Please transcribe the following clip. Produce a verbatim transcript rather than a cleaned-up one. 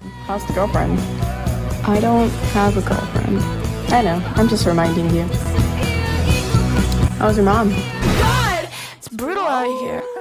How's the girlfriend? I don't have a girlfriend. I know, I'm just reminding you. How's your mom? God, it's brutal out here.